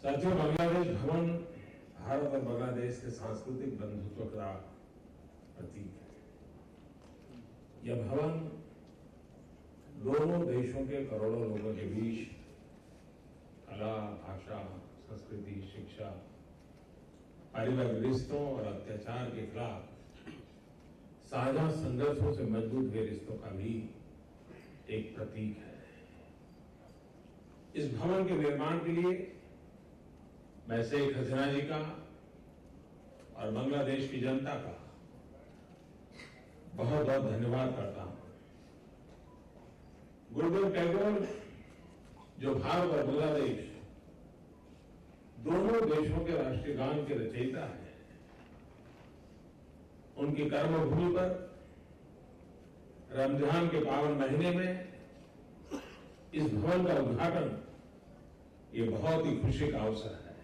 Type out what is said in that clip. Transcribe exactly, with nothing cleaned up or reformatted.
साथियों, बांग्लादेश भवन भारत और बांग्लादेश के सांस्कृतिक बंधुत्व का प्रतीक है। यह भवन दोनों देशों के करोड़ों लोगों के बीच कला, भाषा, संस्कृति, शिक्षा, पारिवारिक रिश्तों और अत्याचार के खिलाफ साझा संघर्षों से मजबूत हुए रिश्तों का भी एक प्रतीक है। इस भवन के निर्माण के लिए मैं शेख हसीना जी का और बांग्लादेश की जनता का बहुत बहुत धन्यवाद करता हूं। गुरुदेव टैगोर, जो भारत और बांग्लादेश दोनों देशों के राष्ट्रीय गान के रचयिता हैं, उनकी कर्मभूमि पर रमजान के पावन महीने में इस भवन का उद्घाटन ये बहुत ही खुशी का अवसर है।